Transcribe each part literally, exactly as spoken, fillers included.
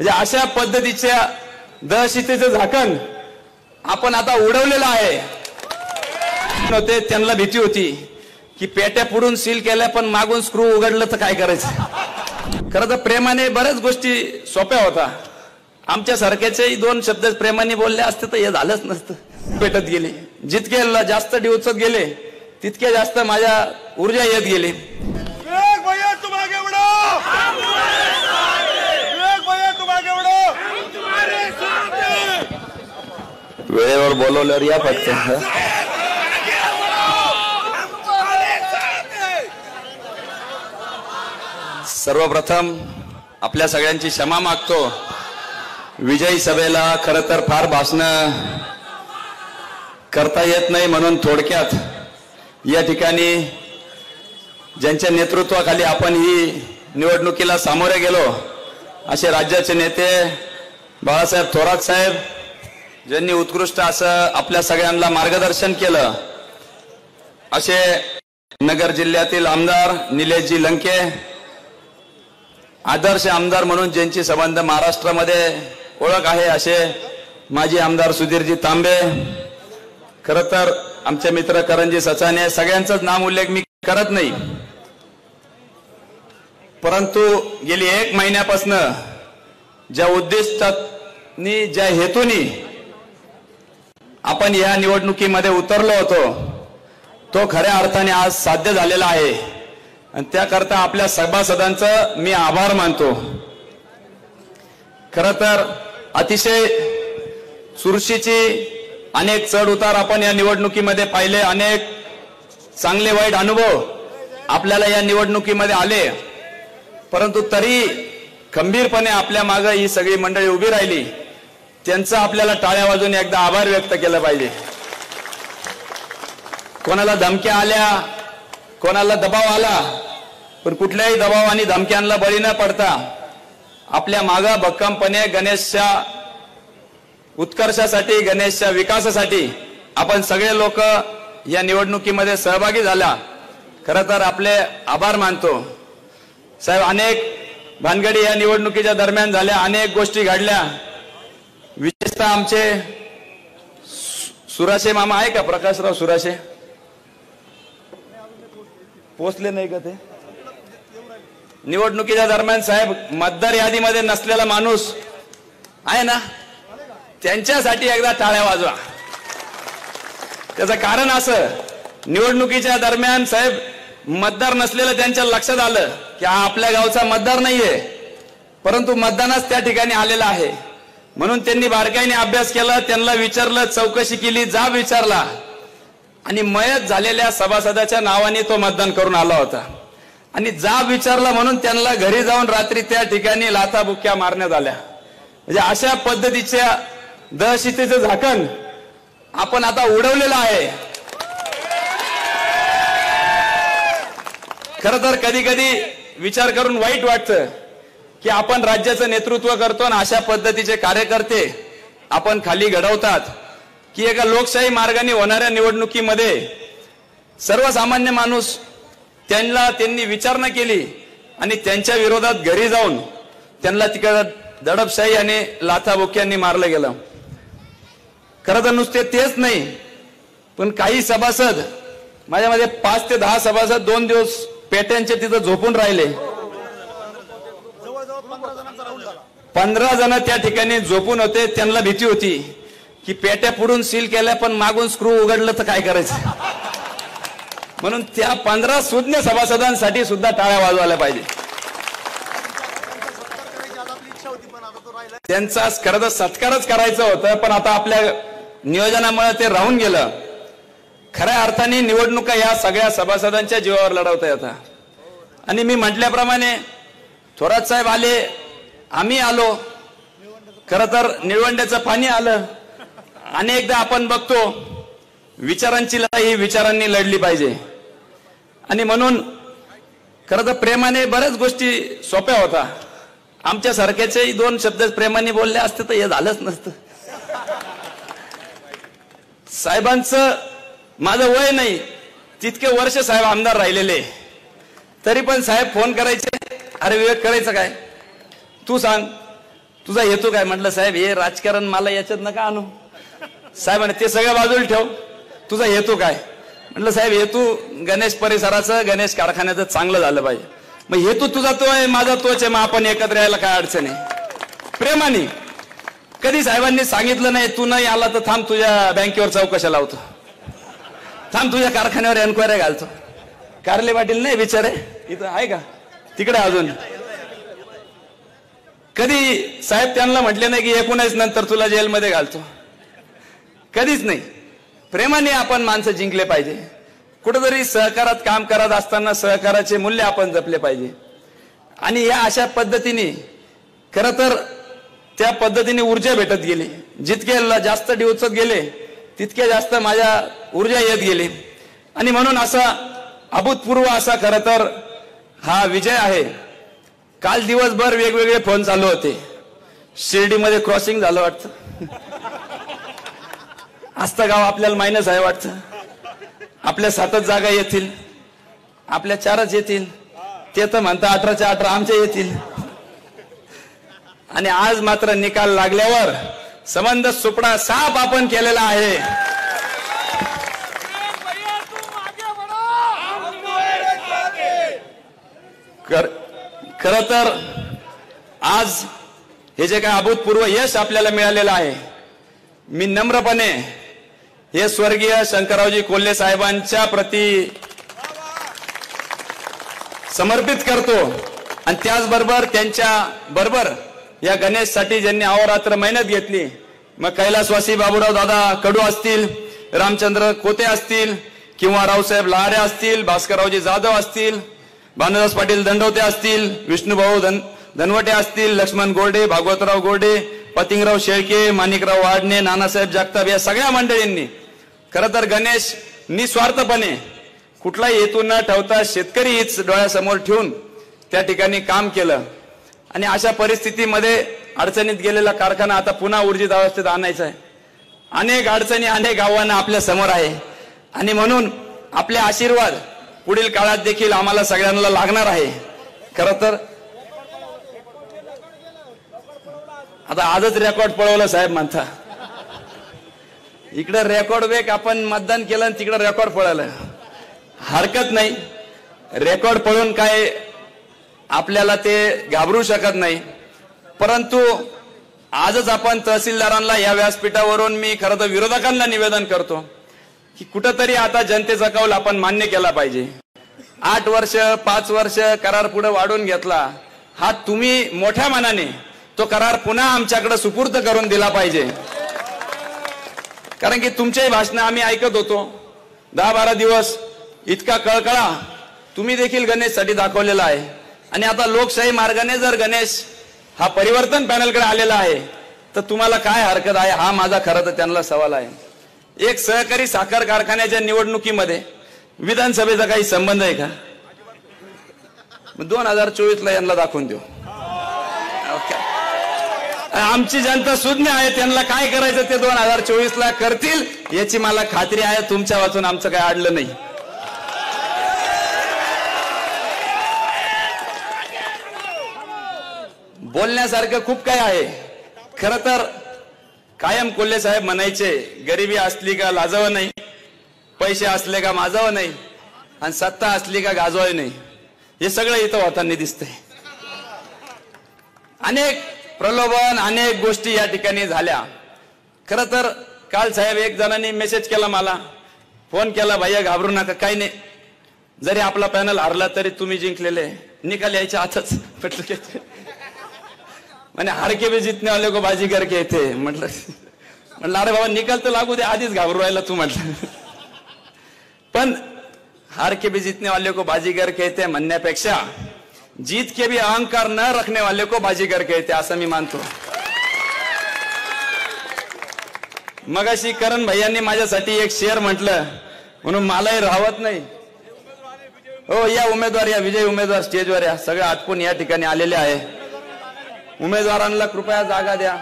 म्हणजे अशा पद्धतीच्या दहशतीचं झाकण आपण आता उडवलेलं आहे। होते त्यांना भीती होती की पेट्या पुढून सील केल्या पण मागून स्क्रू उघडलं तर काय करायचं। खरं तर प्रेमाने बऱ्याच गोष्टी सोप्या होता। आमच्या सारख्याचे दोन शब्द प्रेमाने बोलले असते तर हे झालंच नसतं। पेटत गेले, जितके जास्त डिवचत गेले तितके जास्त माझ्या ऊर्जा येत गेली। वेळेवर बोलवल्यावर या फक्त। सर्वप्रथम आपल्या सगळ्यांची क्षमा मागतो। विजयी सभेला खरं तर फार भाषण करता येत नाही म्हणून थोडक्यात या ठिकाणी ज्यांच्या नेतृत्वाखाली आपण ही निवडणुकीला सामोरे गेलो असे राज्याचे नेते बाळासाहेब थोरात साहेब ज्यांनी उत्कृष्ट असं आपल्या सगळ्यांना मार्गदर्शन केलं, असे नगर जिल्ह्यातील आमदार निलेशजी लंके, आदर्श आमदार म्हणून ज्यांची संबंध महाराष्ट्रामध्ये ओळख आहे असे माजी आमदार सुधीरजी तांबे, खरं तर आमचे मित्र करंजी सचाने, सगळ्यांचंच नाम उल्लेख मी करत नाही, परंतु गेली एक महिन्यापासून ज्या उद्दिष्टांनी ज्या हेतूनी आपण या निवडणुकीमध्ये उतरलो होतो तो खऱ्या अर्थाने आज साध्य झालेला आहे आणि त्याकरता आपल्या सभासदांचं मी आभार मानतो। खरं तर अतिशय चुरशीची अनेक चढ उतार आपण या निवडणुकीमध्ये पाहिले, अनेक चांगले वाईट अनुभव आपल्याला या निवडणुकीमध्ये आले, परंतु तरी खंबीरपणे आपल्या मागे ही सगळी मंडळी उभी राहिली, त्यांचा आपल्याला टाळ्या वाजवून एकदा आभार व्यक्त केला पाहिजे। कोणाला धमक्या आल्या, कोणाला दबाव आला, पण कुठल्याही दबाव आणि धमक्यांना बळी न पडता आपल्या मागे भक्कमपणे गणेशच्या उत्कर्षासाठी, गणेशच्या विकासासाठी आपण सगळे लोक या निवडणुकीमध्ये सहभागी झाला, खरं तर आपले आभार मानतो। साहेब, अनेक भानगडी या निवडणुकीच्या दरम्यान झाल्या, अनेक गोष्टी घडल्या, विशेषतः आमचे सुराशे मामा आहे का, प्रकाशराव सुराशे पोचले नाही का ते निवडणुकीच्या दरम्यान? साहेब, मतदार यादीमध्ये नसलेला माणूस आहे ना, त्यांच्यासाठी एकदा टाळ्या वाजवा। त्याचं कारण असं, निवडणुकीच्या दरम्यान साहेब मतदार नसलेलं त्यांच्या लक्षात आलं की हा आपल्या गावचा मतदार नाहीये, परंतु मतदानच त्या ठिकाणी आलेला आहे, म्हणून त्यांनी बारकाईने अभ्यास केला, त्यांना विचारलं, चौकशी केली, जाब विचारला आणि मयत झालेल्या सभासदाच्या नावाने तो मतदान करून आला होता आणि जाब विचारला म्हणून त्यांना घरी जाऊन रात्री त्या ठिकाणी लाथाबुक्क्या मारण्यात आल्या। म्हणजे अशा पद्धतीच्या दहशतीचं झाकण आपण आता उडवलेलं आहे। खरं तर कधी कधी विचार करून वाईट वाटतं की आपण राज्याचं नेतृत्व करतो आणि अशा पद्धतीचे कार्यकर्ते आपण खाली घडवतात की एका लोकशाही मार्गाने होणाऱ्या निवडणुकीमध्ये सर्वसामान्य माणूस त्यांना त्यांनी विचारणा केली आणि त्यांच्या विरोधात घरी जाऊन त्यांना तिकडे दडपशाही आणि लाथाबुक्क्यांनी मारलं गेलं। खरं तर नुसते तेच नाही, पण काही सभासद, माझ्यामध्ये पाच ते दहा सभासद दोन दिवस पेट्यांचे तिथं झोपून राहिले, पंधरा जण त्या ठिकाणी झोपून होते, त्यांना भीती होती की पेट्या पुढून सील केल्या पण मागून स्क्रू उघडलं तर काय करायचं, म्हणून त्या पंधरा सुज्ञ सभासदांसाठी सुद्धा टाळ्या वाजवायला पाहिजे। त्यांचा खरं तर सत्कारच करायचं होतं, पण आता आपल्या नियोजनामुळे ते राहून गेलं। खऱ्या अर्थाने निवडणुका या सगळ्या सभासदांच्या जीवावर लढवता येतात आणि मी म्हटल्याप्रमाणे थोरात साहेब आले, आम्ही आलो, खरं तर निळवंड्याचं पाणी आलं। अनेकदा आपण बघतो विचारांची लढाई विचारांनी लढली पाहिजे आणि म्हणून खरं तर प्रेमाने बऱ्याच गोष्टी सोप्या होता। आमच्या सारख्याचे दोन शब्द प्रेमाने बोलले असते तर हे झालंच नसतं। साहेबांचं माझं वय नाही, तितके वर्ष साहेब आमदार राहिलेले, तरी पण साहेब फोन करायचे, अरे विवेक करायचं काय, तू सांग, तुझा हेतू काय? म्हटलं साहेब हे राजकारण मला याच्यात नका आणू. साहेब म्हणे ते सगळं बाजूला ठेव, तुझा हेतू काय? म्हटलं साहेब हेतू गणेश परिसराचं, गणेश कारखान्याचं चांगलं झालं पाहिजे. मग हेतू तुझा तो आहे, माझा तोच आहे, मग आपण एकत्र यायला काय अडचण आहे? प्रेमाने. कधी साहेबांनी सांगितलं नाही तू नाही आला तर थांब तुझ्या बँकेवर चौकशा लावतो, थांब तुझ्या कारखान्यावर एन्क्वायरी घालतो. कारले पाटील नाही विचार आहे इथं आहे का? तिकडे अजून कधी साहेब त्यांना म्हटले नाही की एकोणीस नंतर तुला जेलमध्ये घालतो? कधीच नाही. प्रेमाने आपण माणसं जिंकले पाहिजे. कुठेतरी सहकारात काम करत असताना सहकाराचे मूल्य आपण जपले पाहिजे. आणि या अशा पद्धतीने खरं तर त्या पद्धतीने ऊर्जा भेटत गेली. जितके जास्त डिवचत गेले तितके जास्त माझ्या ऊर्जा येत गेली. आणि म्हणून असा अभूतपूर्व असा खरं तर हा विजय आहे. काल दिवसभर वेगवेगळे फोन चालू होते. शिर्डीमध्ये क्रॉसिंग झालं वाटतं, आस्था गाव आपल्याला मायनस आहे वाटतं, आपल्या सातच जागा येतील, आपल्या चारच येतील, ते तर म्हणता अठराच्या अठरा आमच्या येतील. आणि आज मात्र निकाल लागल्यावर संबंध सुपडा साफ आपण केलेला आहे. खर तर आज हे जे काय अभूतपूर्व यश आपल्याला मिळालेलं आहे, मी नम्रपणे हे स्वर्गीय शंकररावजी कोल्हे साहेबांच्या प्रती समर्पित करतो. आणि त्याचबरोबर त्यांच्या बरोबर या गणेशसाठी ज्यांनी अहोरात्र मेहनत घेतली, मग कैलासवासी बाबूराव दादा कडू असतील, रामचंद्र खोते असतील, किंवा रावसाहेब लहारे असतील, भास्कररावजी जाधव असतील, भानुदास पाटील दंडवते असतील, विष्णुभाऊ धन धनवटे असतील, लक्ष्मण गोरडे, भागवतराव गोरडे, पतिंगराव शेळके, माणिकराव वाडणे, नानासाहेब जगताप या सगळ्या मंडळींनी खरं तर गणेश निस्वार्थपणे कुठलाही हेतू न ठेवता शेतकरी हीच डोळ्यासमोर ठेवून त्या ठिकाणी काम केलं. आणि अशा परिस्थितीमध्ये अडचणीत गेलेला कारखाना आता पुन्हा ऊर्जित अवस्थेत आणायचा आहे. अनेक अडचणी अनेक आव्हानं आपल्या समोर आहे. आणि म्हणून आपले आशीर्वाद पुढील काळात देखील आम्हाला सगळ्यांना लागणार आहे. खरं तर आता आजच रेकॉर्ड पळवलं साहेब म्हणता. इकडे रेकॉर्ड वेक आपण मतदान केलं आणि तिकडे रेकॉर्ड पळवलं. हरकत नाही, रेकॉर्ड पळून काय आपल्याला ते घाबरू शकत नाही. परंतु आजच आपण तहसीलदारांना या व्यासपीठावरून मी खरं तर विरोधकांना निवेदन करतो की कुठंतरी आता जनतेचा कौल आपण मान्य केला पाहिजे. आठ वर्ष पाच वर्ष करार पुढे वाढून घेतला, हा तुम्ही मोठ्या मनाने तो करार पुन्हा आमच्याकडे सुपूर्द करून दिला पाहिजे. कारण की तुमच्याही भाषण आम्ही ऐकत होतो. दहा बारा दिवस इतका कळकळा तुम्ही देखील गणेशसाठी दाखवलेला आहे. आणि आता लोकशाही मार्गाने जर गणेश हा परिवर्तन पॅनलकडे आलेला आहे तर तुम्हाला काय हरकत आहे, हा माझा खरं तर त्यांना सवाल आहे. एक सहकारी साखर कारखान्याच्या निवडणुकीमध्ये विधानसभेचा काही संबंध आहे का? दोन हजार चोवीस ला यांना दाखवून देऊ. आमची जनता सुज्ञ आहे, त्यांना काय करायचं ते दोन हजार चोवीस ला करतील याची मला खात्री आहे. तुमच्या वाचून आमचं काय अडलं नाही. बोलण्यासारखं खूप काय आहे. खरं तर कायम कोल्हे साहेब म्हणायचे, गरिबी असली का लाजावं नाही, पैसे असले का माजावं नाही, आणि सत्ता असली का गाजवावी नाही. हे सगळं इथं होताना दिसतंय. अनेक प्रलोभन अनेक गोष्टी या ठिकाणी झाल्या. खरं तर काल साहेब एक जणांनी मेसेज केला, मला फोन केला, भैया घाबरू नका, काही नाही, जरी आपला पॅनल हरला तरी तुम्ही जिंकलेले, निकाल यायच्या आतच म्हटलं म्हणे हार के भी जितने वाले को बाजीगर कहते. म्हटलं म्हटलं अरे बाबा निकाल तर लागू दे, आधीच घाबरू राहिला तू म्हटलं. पण हार के भी जितने वाले को बाजीगर कहते म्हणण्यापेक्षा जीत के भी अहंकार न रखने वाले को बाजीगर कहते असं मी मानतो. मगाशी करण भैयांनी माझ्यासाठी एक शेअर म्हटलं म्हणून मलाही राहत नाही. हो, या उमेदवार, या विजय उमेदवार स्टेजवर या, सगळं आटपून या ठिकाणी आलेले आहे. उमेदवारांना कृपया जागा द्या.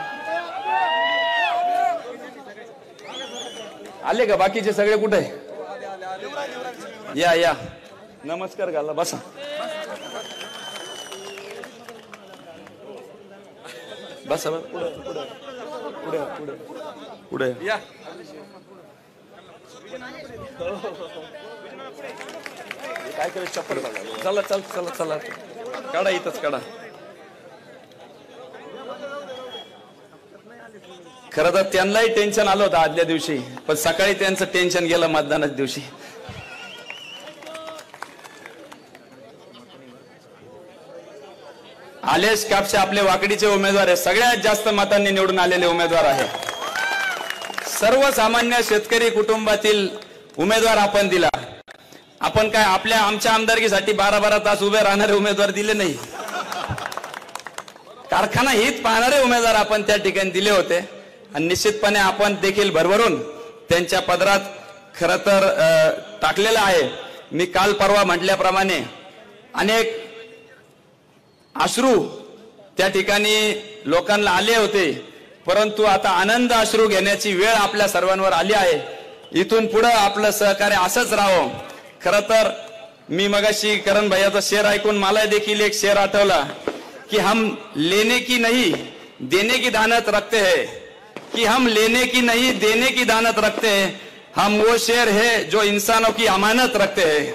आले का बाकीचे सगळे कुठे? या या, नमस्कार घाला, बसा. बस पुढे पुढे पुढे पुढे या काय करायचं चप्पल चला चल चला चला काढा इथंच काढा. खरं तर त्यांनाही टेन्शन आलं होतं आदल्या दिवशी, पण सकाळी त्यांचं टेन्शन गेलं मतदानाच्या दिवशी. आलेश कापसे आपले वाकडीचे उमेदवार आहे, सगळ्यात जास्त मतांनी निवडून आलेले उमेदवार आहे. सर्वसामान्य शेतकरी कुटुंबातील उमेदवार आपण दिला. आपण काय आपल्या आमच्या आमदारकीसाठी बारा बारा तास उभे राहणारे उमेदवार दिले नाही. कारखाना हित पाहणारे उमेदवार आपण त्या ठिकाणी दिले होते आणि निश्चितपणे आपण देखील भरभरून त्यांच्या पदरात खरं तर टाकलेलं आहे. मी काल परवा म्हटल्याप्रमाणे अनेक अश्रू त्या ठिकाणी लोकांना आले होते, परंतु आता आनंद अश्रू घेण्याची वेळ आपल्या सर्वांवर आली आहे. इथून पुढे आपलं सहकार्य असंच राहावं. खरं तर मी मगाशी करण भैयाचा शेर ऐकून मला देखील एक शेर आठवला कि हम लेने की नहीं देने की दानत रखते हैं, कि हम लेने की नहीं देने की दानत रखते हैं, हम वो शेर है जो इंसानों की अमानत रखते हैं.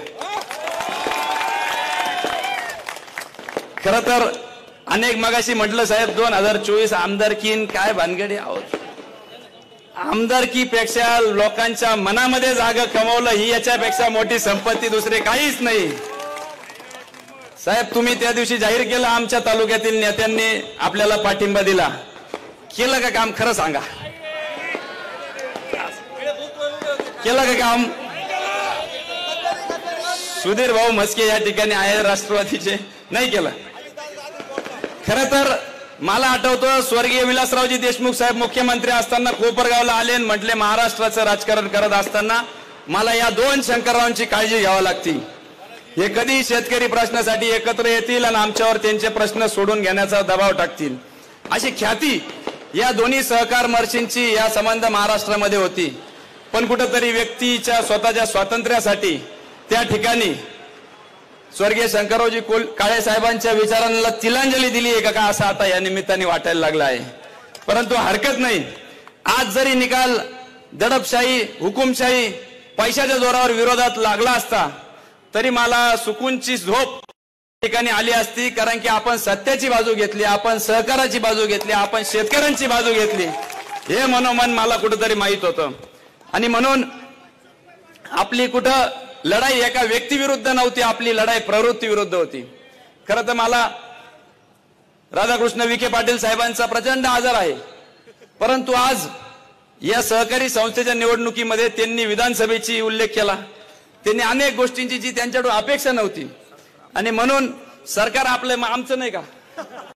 खरं तर अनेक मगाशी म्हटलं साहेब दोन हजार चोवीस आमदारकीन काय भानगडी आहोत. आमदारकीपेक्षा लोकांच्या मनामध्ये जागा कमवलं ही याच्यापेक्षा मोठी संपत्ती दुसरे काहीच नाही. साहेब तुम्ही त्या दिवशी जाहीर केलं आमच्या तालुक्यातील नेत्यांनी आपल्याला पाठिंबा दिला, केलं का काम खरं सांगा, केलं का काम? सुधीर भाऊ म्हस्के या ठिकाणी आहे राष्ट्रवादीचे, नाही केलं. खरं तर मला आठवतं स्वर्गीय विलासरावजी देशमुख साहेब मुख्यमंत्री असताना कोपरगावला आले आणि म्हटले महाराष्ट्राचं राजकारण करत असताना मला या दोन शंकररावांची काळजी घ्यावी लागती. हे कधी शेतकरी प्रश्नासाठी एकत्र येतील आणि आमच्यावर त्यांचे प्रश्न सोडून घेण्याचा दबाव टाकतील, अशी ख्याती या दोन्ही सहकार मर्शींची या संबंध महाराष्ट्रामध्ये होती. पण कुठेतरी व्यक्तीच्या स्वतःच्या स्वातंत्र्यासाठी त्या ठिकाणी स्वर्गीय शंकररावजी काळे साहेबांच्या विचारांना तिलांजली दिली आहे का असं आता या निमित्ताने वाटायला लागलं आहे. परंतु हरकत नाही, आज जरी निकाल दडपशाही हुकुमशाही पैशाच्या जोरावर विरोधात लागला असता तरी मला सुकूनची झोप ठिकाणी आली असती, कारण की आपण सत्याची बाजू घेतली, आपण सहकाराची बाजू घेतली, आपण शेतकऱ्यांची बाजू घेतली हे मनोमन मला कुठेतरी माहित होतं. आणि म्हणून आपली कुठं लढाई एका व्यक्तीविरुद्ध नव्हती, आपली लढाई प्रवृत्ती विरुद्ध होती. खरं तर मला राधाकृष्ण विखे पाटील साहेबांचा प्रचंड आजार आहे, परंतु आज या सहकारी संस्थेच्या निवडणुकीमध्ये त्यांनी विधानसभेची उल्लेख केला, त्यांनी अनेक गोष्टींची जी त्यांच्याकडून अपेक्षा नव्हती. आणि म्हणून सरकार आपलं आमचं नाही का